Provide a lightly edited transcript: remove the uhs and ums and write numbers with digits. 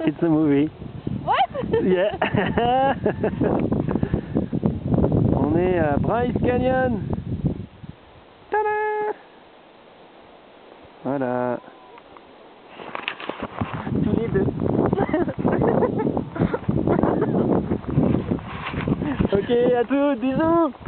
It's a movie. What? Yeah. On est à Bryce Canyon. Tada! Voilà. Tous les deux. Ok, à toutes, bisous.